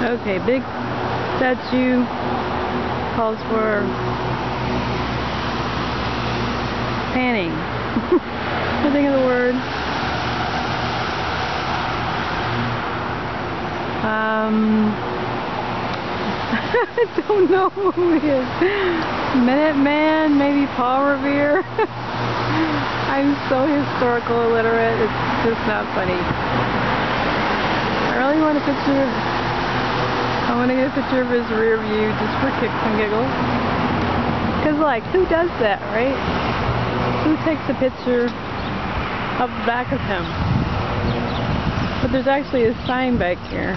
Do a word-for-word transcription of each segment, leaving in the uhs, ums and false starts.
Okay, big statue calls for panning. I think of the word. Um, I don't know who it is. Minuteman, maybe Paul Revere. I'm so historical illiterate, it's just not funny. I really want a picture. I want to get a picture of his rear view just for kicks and giggles. Because, like, who does that, right? Who takes a picture of the back of him? But there's actually a sign back here.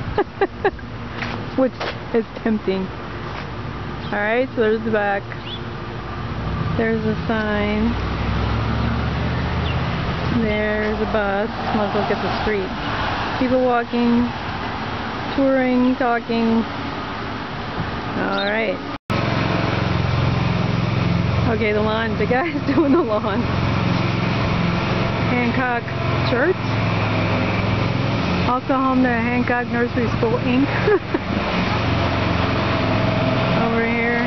Which is tempting. Alright, so there's the back. There's a sign. There's a bus. Let's look at the street. People walking, touring, talking. Alright. Okay, the lawn. The guy's doing the lawn. Hancock Church. Also home to Hancock Nursery School, Incorporated. Over here.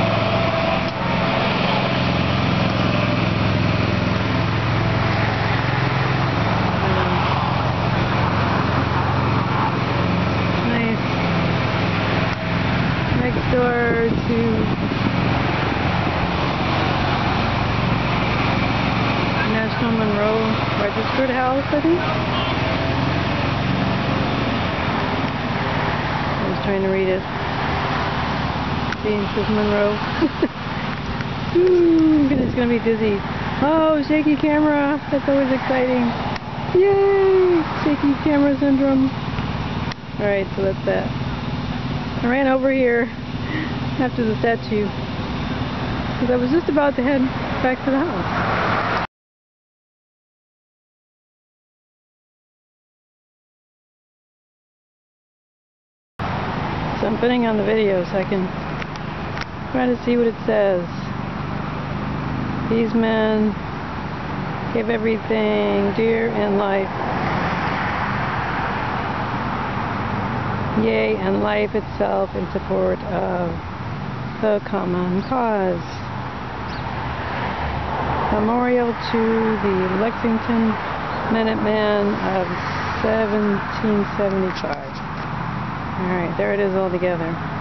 Nice. Next door to National Monroe Registered House, I think. I was trying to read it. See, it says Monroe. Ooh, it's gonna be dizzy. Oh, shaky camera. That's always exciting. Yay! Shaky camera syndrome. Alright, so that's that. I ran over here after the statue because I was just about to head back to the house. So I'm putting on the video so I can try to see what it says. These men give everything dear in life. Yea, and life itself in support of the common cause. Memorial to the Lexington Minuteman of seventeen seventy-five. Alright, there it is all together.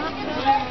Huh?